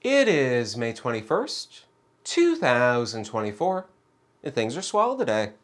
It is May 21st, 2024, and things are swell today.